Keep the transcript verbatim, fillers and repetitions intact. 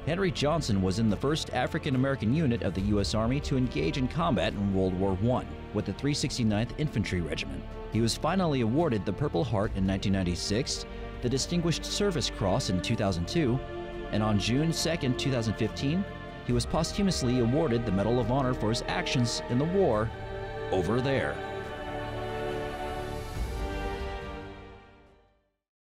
Henry Johnson was in the first African-American unit of the U S Army to engage in combat in World War One with the three sixty-ninth Infantry Regiment. He was finally awarded the Purple Heart in nineteen ninety-six, the Distinguished Service Cross in two thousand two, and on June second, two thousand fifteen, he was posthumously awarded the Medal of Honor for his actions in the war over there.